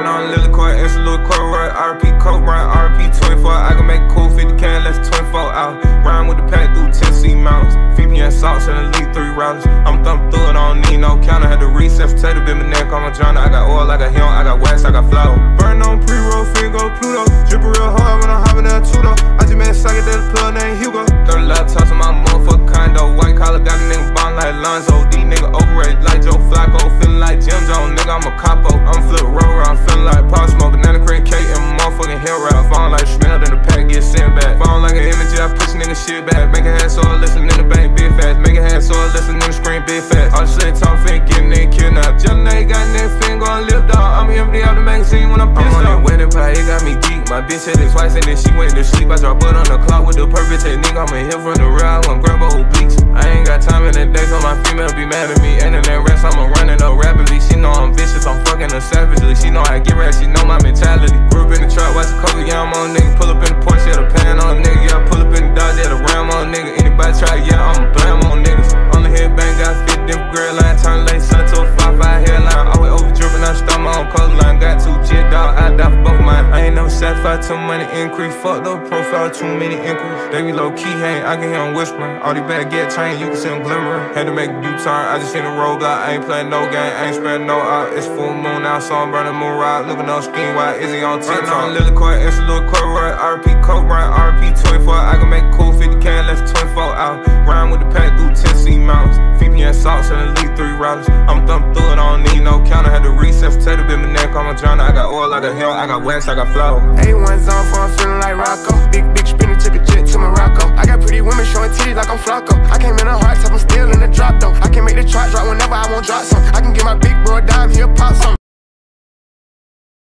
Burn on Lily Court, Salute Court, RP Coke, run RP 24. I can make cool 50K and less 24 out. Rhyme with the pack through Tennessee mountains. VPN salts and elite 3 rounds. I'm thumping through it, I don't need no counter. Had to recess, potato, bit my neck, I'm a drowner. I got oil, I got him, I got wax, I got flour. Burn on pre-roll, finger Pluto. Drippin' real hard when I'm hopping that Tudo. I just made a socket that plug named Hugo. 30 laptops in my motherfucker condo. White collar got a nigga bond like Lonzo. These nigga overrated like Joe Flacco. Feeling like Jim Jones, nigga, I'm a capo. I'm flip roller, I'm feeling like Pop Smoke. Banana cream cake and motherfucking hair wrap. Falling like smell, then the pack get sent back. Falling like an image, I push nigga shit back. Make a hand so I listen in the bank, big fast. Make a hand so I listen in the screen, big fast. All the shit talk, fin, getting nigga kidnapped. Jelly nigga got nigga fin, gon' live dog. I'm empty out the magazine when I'm pissed off. I'm on that wedding pie, it got me geek. My bitch had it twice and then she went to sleep. I drop butt on the clock with the perfect technique. I'm in here from the real, I want grab a whole bleach. I ain't got time in the day, so my female be mad at me. And in that rest, I'm running up rapidly. She know I'm vicious, I'm fucking her savagely. She know I get rap, she know my mentality. Grew up in the trap, watch the cover, yeah, I'm on nigga. Pull up in the Porsche, yeah, the pan on nigga. Yeah, pull up in the Dodge, yeah, the Ram on nigga. Anybody try, yeah, I'ma blam on niggas. On the headbang, got 50 different grill line. Turn late, sun to a 5-5 hairline. Always over dripping, I start my own color line. Got 2 jit dog, I die for both of mine. I ain't never satisfied till money increase. Fucked up profile, too many inquiries. They be low key, hang, I can hear them whispering. All these bad get trained, you can see them glimmering. Had to make a U-turn, I just seen a roadblock. I ain't playing no game, I ain't sparing no out. It's full moon now, so I'm burning moon ride. Living on scheme, why is he on TikTok? On Lily Court, Salute Court, RP Coke, run RP 24. I can make cool 50K and less 24 out. Rhyme with the pack through Tennessee mountains. VPN salts and elite 3 routers. I'm thumping through it, I don't need no counter. Had to recess, potato, bit my neck, I'm a drowner. I got oil, I got hell, I got wax, I got flour. A1's on for I'm feeling like Rocco. Big spinner, took a jet to Morocco. I got pretty women showing titties like I'm Flocko. I came in a hard top, I'm still in the drop though. I can make the trot drop whenever I want drop some. I can get my big bro a dime, he'll pop some.